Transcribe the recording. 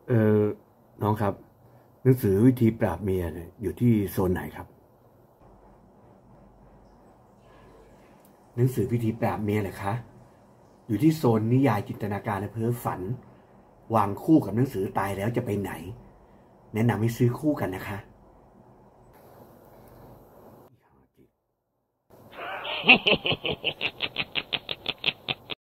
เออน้องครับหนังสือวิธีปราบเมียเนี่ยอยู่ที่โซนไหนครับหนังสือวิธีปราบเมียเหรอคะอยู่ที่โซนนิยายจินตนาการและเพ้อฝันวางคู่กับหนังสือตายแล้วจะไปไหนแนะนำให้ซื้อคู่กันนะคะ